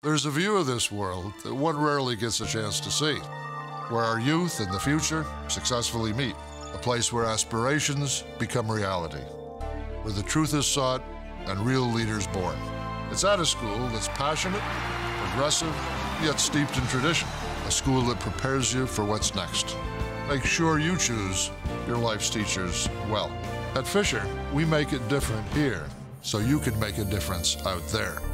There's a view of this world that one rarely gets a chance to see, where our youth and the future successfully meet, a place where aspirations become reality, where the truth is sought and real leaders born. It's at a school that's passionate, progressive, yet steeped in tradition, a school that prepares you for what's next. Make sure you choose your life's teachers well. At Fisher, we make it different here so you can make a difference out there.